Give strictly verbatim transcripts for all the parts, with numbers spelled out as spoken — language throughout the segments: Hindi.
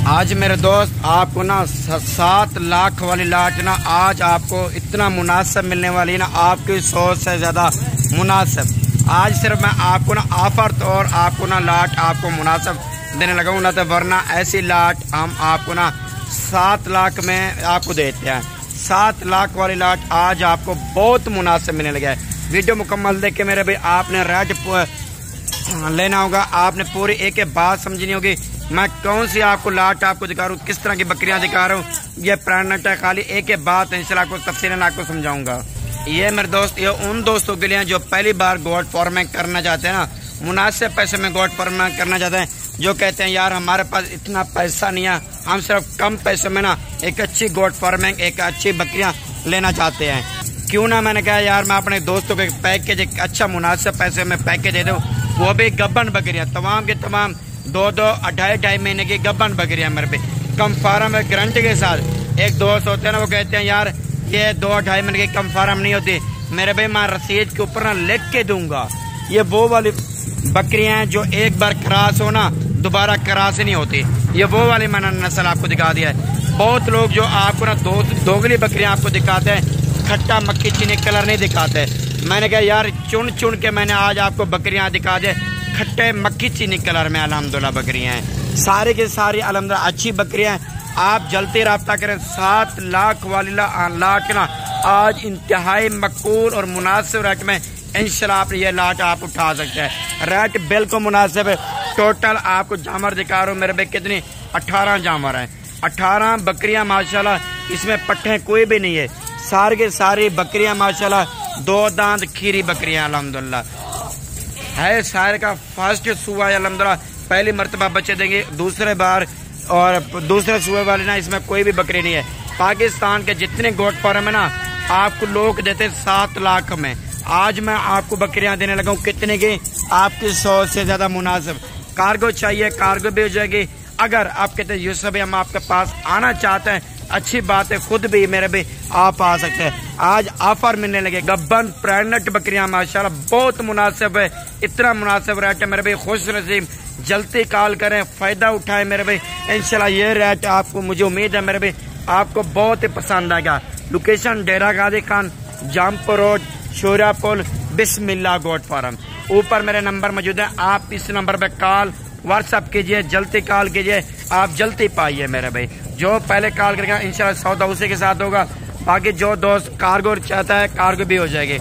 आज मेरे दोस्त आपको ना सात लाख वाली लाट ना आज आपको इतना मुनासिब मिलने वाली है ना, आपकी सोच से ज़्यादा मुनासिब। आज सिर्फ मैं आपको ना ऑफर तौर आपको ना लाट आपको मुनासिब देने लगा हूँ, ना तो वरना ऐसी लाट हम आपको ना सात लाख में आपको देते हैं। सात लाख वाली लाट आज आपको बहुत मुनासिब मिलने लगा है। वीडियो मुकम्मल देख के मेरे भाई आपने रेट लेना होगा, आपने पूरी एक एक बात समझनी होगी। मैं कौन सी आपको लाट आपको दिखा रहा हूँ, किस तरह की बकरियां दिखा रहा हूँ, ये प्रेगनेंट है, खाली एक एक बात इंशाल्लाह आपको तफसीलन आपको समझाऊंगा। ये मेरे दोस्त ये उन दोस्तों के लिए जो पहली बार गोट फार्मिंग करना चाहते हैं ना, मुनासिब पैसे में गोट फार्मिंग करना चाहते हैं, जो कहते हैं यार हमारे पास इतना पैसा नहीं है, हम सिर्फ कम पैसों में ना एक अच्छी गोट फार्मिंग एक अच्छी बकरियां लेना चाहते हैं। क्यों ना मैंने कहा यार मैं अपने दोस्तों को एक पैकेज एक अच्छा मुनासिब पैसे में पैकेज दे दूँ, वो भी गब्बन बकरियां तमाम के तमाम दो दो अढ़ाई ढाई महीने की गब्बन बकरियां मेरे पे कम फार्म में गारंटी के साथ। एक दोस्त होते हैं ना वो कहते हैं यार ये दो अढ़ाई महीने की कम फार्म नहीं होती, मेरे भाई मैं रसीद के ऊपर ना लिख के दूंगा। ये वो वाली बकरियां हैं जो एक बार क्रॉस हो ना दोबारा क्रॉस नहीं होती, ये वो वाली मैंने नस्ल आपको दिखा दिया है। बहुत लोग जो आपको ना दो दोगली बकरियां आपको दिखाते हैं, खट्टा मक्खी चीनी कलर नहीं दिखाते। मैंने कहा यार चुन चुन के मैंने आज आपको बकरियां दिखा दे खट्टे मक्खी चीनी कलर में अल्हम्दुलिल्लाह बकरियां हैं, सारी की सारी अल्हम्दुलिल्लाह अच्छी बकरियां हैं। आप जल्दी रब्ता करें। सात लाख वाली लाट ना आज इंतहाई मकबूल और मुनासिब रेट में इंशाल्लाह आप ये लाट आप उठा सकते हैं। रेट बिल्कुल मुनासिब है। टोटल आपको जानवर दिखा रहा हूँ मेरे भाई कितनी अठारह जानवर हैं, अठारह बकरियां माशाल्लाह, इसमें पट्टे कोई भी नहीं है, सारी की सारी बकरियां माशाल्लाह दो दांत खीरी बकरियां अल्हम्दुलिल्लाह है। सारे का फर्स्ट सुबह अल्हम्दुलिल्लाह पहली मरतबा बच्चे देंगे, दूसरे बार और दूसरे सुबह वाले ना इसमें कोई भी बकरी नहीं है। पाकिस्तान के जितने गोट फार्म है ना आपको लोग देते सात लाख में, आज मैं आपको बकरियां देने लगा हूँ कितने की, आपकी सौ से ज्यादा मुनासिब। कार्गो चाहिए कार्गो भी हो जाएगी। अगर आप कहते हैं यूसुफ भाई हम आपके पास आना चाहते हैं, अच्छी बात है, खुद भी मेरे भी आप आ सकते हैं। आज ऑफर मिलने लगे गब्बन प्रेगनेंट बकरियां माशाल्लाह बहुत मुनासिब है, इतना मुनासिब रेट है मेरे भाई। खुश नसीब जल्दी कॉल करें, फायदा उठाएं मेरे भाई। इंशाल्लाह ये रेट आपको मुझे उम्मीद है मेरे भाई आपको बहुत ही पसंद आएगा। Location Dera Ghazi Khan Jampur road Shora Pul Bismillah goat farm. ऊपर मेरे नंबर मौजूद है, आप इस नंबर पे कॉल व्हाट्सअप कीजिए, जल्दी कॉल कीजिए, आप जल्दी पाइए मेरे भाई। जो पहले कॉल करेगा इंशाल्लाह सौदा उसी के साथ होगा, बाकी जो दोस्त कार्गो चाहता है कार्गो भी हो जाएगी।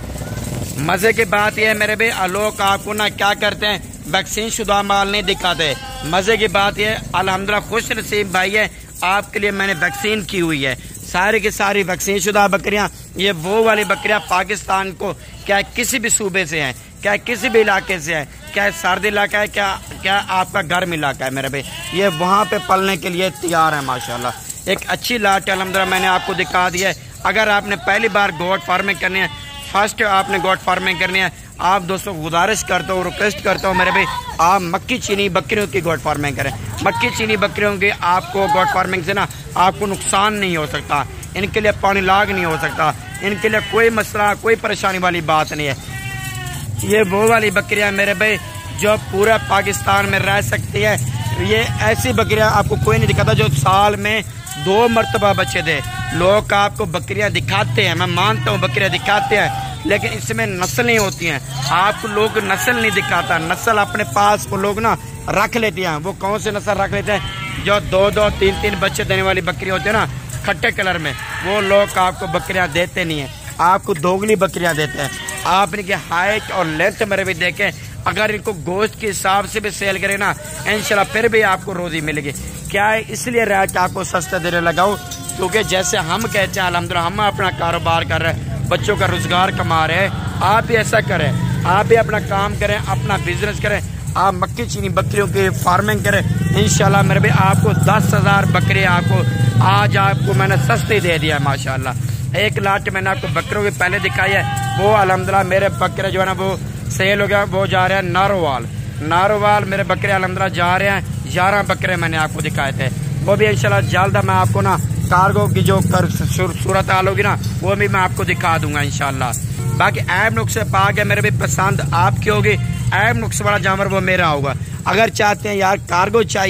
मजे की बात यह है मेरे भाई लोग आपको ना क्या करते हैं वैक्सीन शुदा माल नहीं दिखाते। मजे की बात यह अल्हम्दुलिल्लाह खुश नसीब भाई है, आपके लिए मैंने वैक्सीन की हुई है। सारी की सारी वैक्सीन शुदा बकरियां, ये वो वाली बकरियां पाकिस्तान को क्या किसी भी सूबे से हैं, क्या किसी भी इलाके से है, क्या सर्द इलाका है, क्या क्या आपका गर्म इलाका है मेरे भाई, ये वहाँ पे पलने के लिए तैयार है माशाल्लाह। एक अच्छी लाट अल्हम्दुलिल्लाह मैंने आपको दिखा दी है। अगर आपने पहली बार गोट फार्मिंग करनी है, फर्स्ट आपने गोट फार्मिंग करनी है, आप दोस्तों गुजारिश करता हूँ रिक्वेस्ट करता हूँ मेरे भाई आप मक्की चीनी बकरियों की गोट फार्मिंग करें। मक्की चीनी बकरियों की आपको गोट फार्मिंग से ना आपको नुकसान नहीं हो सकता, इनके लिए पानी लाग नहीं हो सकता, इनके लिए कोई मसला कोई परेशानी वाली बात नहीं है। ये वो वाली बकरियां मेरे भाई जो पूरा पाकिस्तान में रह सकती है। ये ऐसी बकरियां आपको कोई नहीं दिखाता जो साल में दो मरतबा बच्चे दे। लोग आपको बकरियां दिखाते हैं, मैं मानता हूँ बकरियां दिखाते हैं, लेकिन इसमें नस्लें होती हैं, आपको लोग नस्ल नहीं दिखाता। नस्ल अपने पास वो लोग ना रख लेते हैं। वो कौन से नस्ल रख लेते हैं जो दो दो तीन तीन बच्चे देने वाली बकरी होती है ना खट्टे कलर में, वो लोग आपको बकरियां देते नहीं है, आपको दोगली बकरियां देते हैं। आप इनकी हाइट और लेंथ मेरे भी देखें, अगर इनको गोश्त के हिसाब से भी सेल करें ना इंशाल्लाह फिर भी आपको रोजी मिलेगी। क्या है इसलिए रेट आपको सस्ता देने लगाऊं क्योंकि जैसे हम कहते हैं अल्हम्दुलिल्लाह हम अपना कारोबार कर रहे हैं, बच्चों का रोजगार कमा रहे हैं, आप भी ऐसा करें, आप भी अपना काम करें, अपना बिजनेस करें, आप मक्की चीनी बकरियों की फार्मिंग करें। इंशाल्लाह मेरे भी आपको दस हजार बकरे आपको आज आपको मैंने सस्ते दे दिया है माशाल्लाह। एक लाट मैंने आपको बकरों की पहले दिखाई है, वो अल्हम्दुलिल्लाह मेरे बकरे जो है ना वो सेल हो गया, वो जा रहे हैं नारोवाल। नारोवाल मेरे बकरे अल्हम्दुलिल्लाह जा रहे हैं, ग्यारह बकरे मैंने आपको दिखाए थे, वो भी इंशाल्लाह जल्द मैं आपको ना कार्गो की जो कर सूरत हाल होगी ना वो भी मैं आपको दिखा दूंगा इंशाल्लाह। बाकी ऐब नुक्स पाक है मेरे भी पसंद आपकी होगी, ऐब नुक्स वाला जानवर वो मेरा होगा। अगर चाहते हैं यार कार्गो चाहिए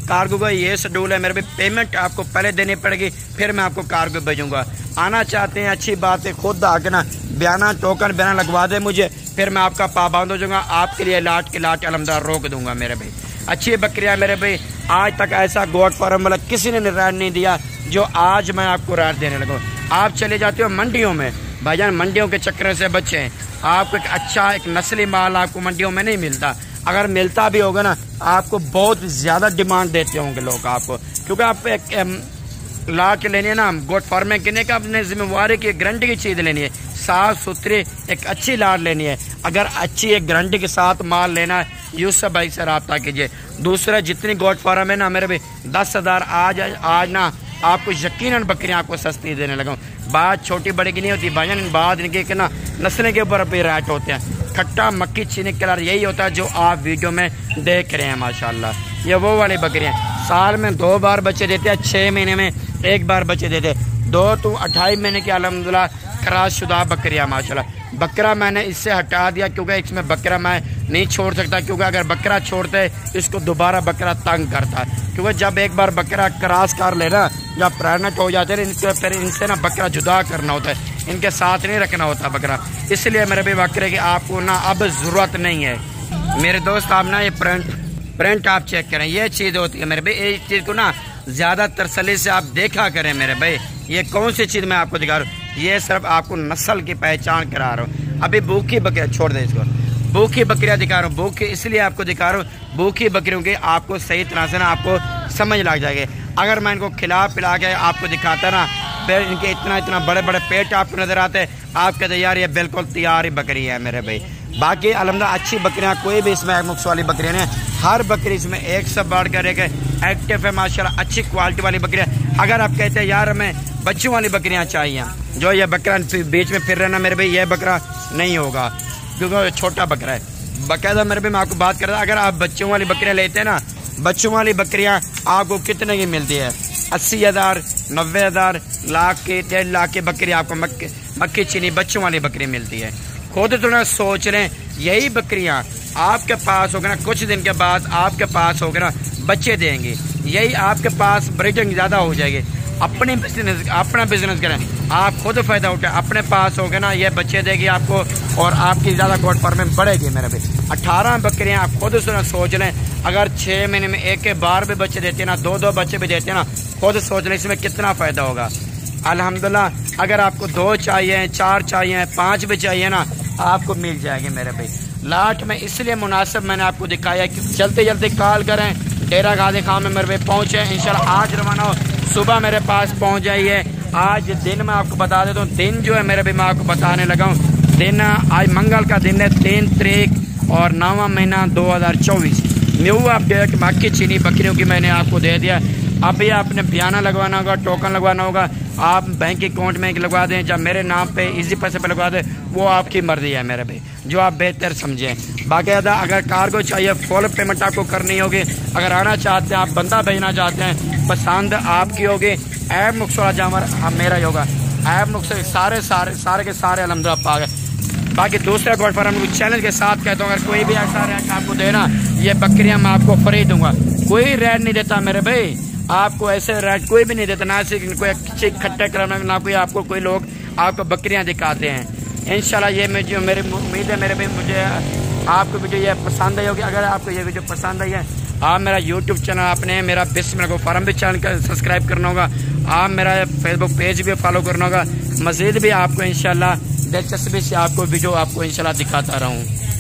कार्गो का ये शेड्यूल है मेरे भाई, पेमेंट आपको पहले देनी पड़ेगी, फिर मैं आपको कार्गो भेजूंगा। आना चाहते हैं अच्छी बात है, खुद आके ना बयाना टोकन बयाना लगवा दे मुझे, फिर मैं आपका पाबंद हो जाऊँगा, आपके लिए लाट के लाट अलहमदा रोक दूंगा मेरे भाई। अच्छी बकरियाँ मेरे भाई, आज तक ऐसा गोट फार्म वाला किसी ने राइड नहीं दिया जो आज मैं आपको राइड देने लगा। आप चले जाते हो मंडियों में, भाईजान मंडियों के चक्कर से बचें, आपको एक अच्छा एक नस्ली माल आपको मंडियों में नहीं मिलता। अगर मिलता भी होगा ना, आपको बहुत ज़्यादा डिमांड देते होंगे लोग आपको, क्योंकि आप एक ला के लेनी है ना गोट फार्म में किने का, अपने जिम्मेवारी की गारंटी की चीज़ लेनी है, साफ सुथरी एक अच्छी लाट लेनी है। अगर अच्छी एक गारंटी के साथ माल लेना है, यूसुफ भाई से रब्ता कीजिए। दूसरा जितनी गोट फार्म है ना मेरे भाई, दस हज़ार आज आज ना आपको यकीनन बकरियां आपको सस्ती देने लगा। बात छोटी बड़ी की नहीं होती भाईजान, बात इनके ना नस्लें के ऊपर भी रेट होते हैं। खट्टा मक्की चीनी कलर यही होता है जो आप वीडियो में देख रहे हैं माशाल्लाह। ये वो वाली बकरियां साल में दो बार बच्चे देते हैं, छः महीने में एक बार बच्चे देते हैं। दो तो अठाई महीने की अल्हम्दुलिल्लाह क्रॉस शुदा बकरियां माशाल्लाह। बकरा मैंने इससे हटा दिया क्योंकि इसमें बकरा मैं नहीं छोड़ सकता, क्योंकि अगर बकरा छोड़ते इसको दोबारा बकरा तंग करता है। क्योंकि जब एक बार बकरा क्रॉस कर लेना, जब प्रेगनेंट हो जाते हैं इनके, फिर इनसे ना बकरा जुदा करना होता है, इनके साथ नहीं रखना होता बकरा। इसलिए मेरे भी बकरे की आपको ना अब ज़रूरत नहीं है मेरे दोस्त। आप ना ये प्रिंट प्रिंट आप चेक करें, ये चीज़ होती है मेरे भाई, ये चीज़ को ना ज़्यादा तसल्ली से आप देखा करें मेरे भाई। ये कौन सी चीज़ मैं आपको दिखा रहा हूँ, ये सिर्फ आपको नस्ल की पहचान करा रहा हूँ। अभी भूखी बकरियाँ छोड़ दे इसको, भूखी बकरियाँ दिखा रहा हूँ। भूखी इसलिए आपको दिखा रहा हूँ, भूखी बकरियों की आपको सही तरह से ना आपको समझ लग जाएगी। अगर मैं इनको खिला पिला के आपको दिखाता ना, फिर इनके इतना इतना बड़े बड़े पेट आपको नज़र आते, आप कहते यार ये बिल्कुल तैयार ही बकरी है मेरे भाई। बाकी अलहमदुलिल्लाह अच्छी बकरियाँ, कोई भी इसमें मुख्स वाली बकरियाँ नहीं, हर बकरी इसमें एक सब बढ़ कर एक एक्टिव है माशाल्लाह, अच्छी क्वालिटी वाली बकरियाँ। अगर आप कहते हैं यार हमें बच्चों वाली बकरियाँ चाहिए, जो ये बकरा बीच में फिर रहा ना मेरे भाई, ये बकरा नहीं होगा क्योंकि छोटा बकरा है। बाकायदा मेरे भाई मैं आपको बात कर रहा, अगर आप बच्चों वाली बकरियाँ लेते हैं ना, बच्चों वाली बकरियाँ आपको कितने की मिलती है, अस्सी हज़ार नब्बे हज़ार लाख के डेढ़ लाख की बकरी आपको मक्की मक्की चीनी बच्चों वाली बकरी मिलती है। खुद थोड़ा सोच लें, यही बकरियां आपके पास होगा ना, कुछ दिन के बाद आपके पास होगा ना बच्चे देंगे, यही आपके पास ब्रीडिंग ज़्यादा हो जाएगी। अपने बिजनेस अपना बिजनेस करें, आप खुद फ़ायदा उठाएं, अपने पास होगा ना ये बच्चे देगी आपको और आपकी ज़्यादा गोट फार्मिंग बढ़ेगी मेरे भाई। अट्ठारह बकरियाँ आप खुद से सोच लें, अगर छः महीने में एक के बार भी बच्चे देते हैं ना, दो दो बच्चे भी देते हैं ना, खुद सोच लें इसमें कितना फ़ायदा होगा। अल्हम्दुलिल्लाह अगर आपको दो चाहिए, चार चाहिए, पाँच भी चाहिए ना, आपको मिल जाएगी मेरे भाई। लाट में इसलिए मुनासिब मैंने आपको दिखाया कि जल्दी जल्दी कॉल करें, डेरा गाजी खां में मेरे भाई पहुँचे, इंशाल्लाह आज रवाना हो, सुबह मेरे पास पहुँच जाइए। आज दिन मैं आपको बता देता हूँ, दिन जो है मेरे भाई मैं आपको बताने लगा हूँ। दिन आज मंगल का दिन है, तीन तारीख और नौवां महीना दो हज़ार चौबीस। न्यू अपडेट मक्की चीनी बकरियों की मैंने आपको दे दिया। अभी आपने बयाना लगवाना होगा, टोकन लगवाना होगा, आप बैंक अकाउंट में लगवा दें, जब मेरे नाम पे इजी पैसे पे लगवा दें, वो आपकी मर्जी है मेरे भाई, जो आप बेहतर समझें। बाकायदा अगर कार्गो चाहिए फुल पेमेंट आपको करनी होगी। अगर आना चाहते हैं आप, बंदा भेजना चाहते हैं, पसंद आपकी होगी, ऐप नुक्सा जानवर हम मेरा ही होगा, ऐप नुक्से सारे सारे सारे के सारे अलहमदुलिल्लाह पा गए। बाकी दूसरा गोट फार्म चैनल के साथ कहता हूँ, अगर कोई भी ऐसा रेट आपको देना, ये बकरियाँ मैं आपको फ्री दूंगा, कोई रेट नहीं देता मेरे भाई, आपको ऐसे रेट कोई भी नहीं देता, ना सिर्फ कोई अच्छे खट्टे करना, ना कोई आपको कोई लोग आपको बकरियां दिखाते हैं। इंशाल्लाह ये मुझे मेरी उम्मीद है मेरे भाई, मुझे आपको वीडियो ये पसंद आई होगी। अगर आपको ये वीडियो पसंद आई है, आप मेरा यूट्यूब चैनल आपने मेरा बिस्मिल्लाह गोट फार्म भी चैनल का सब्सक्राइब करना होगा, आप मेरा फेसबुक पेज भी फॉलो करना होगा। मज़ीद भी आपको इंशाल्लाह दिलचस्पी से आपको वीडियो आपको इंशाल्लाह दिखाता रहूँ।